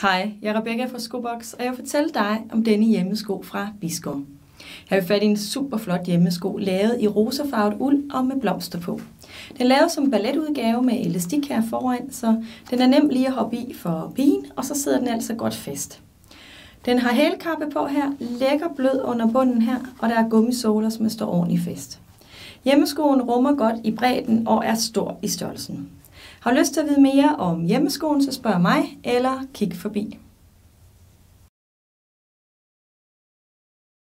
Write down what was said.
Hej, jeg er Rebecca fra Skobox, og jeg vil fortælle dig om denne hjemmesko fra Bisgaard. Her har vi fat i en super flot hjemmesko, lavet i rosafarvet uld og med blomster på. Den er lavet som balletudgave med elastik her foran, så den er nem lige at hoppe i for pigen, og så sidder den altså godt fast. Den har hælkappe på her, lækker blød under bunden her, og der er gummisåler, som står ordentligt fast. Hjemmeskoen rummer godt i bredden og er stor i størrelsen. Har du lyst til at vide mere om hjemmeskoen, så spørg mig eller kig forbi.